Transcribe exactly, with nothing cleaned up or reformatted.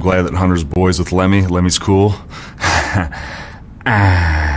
glad that Hunter's boys with Lemmy. Lemmy's cool. Ah.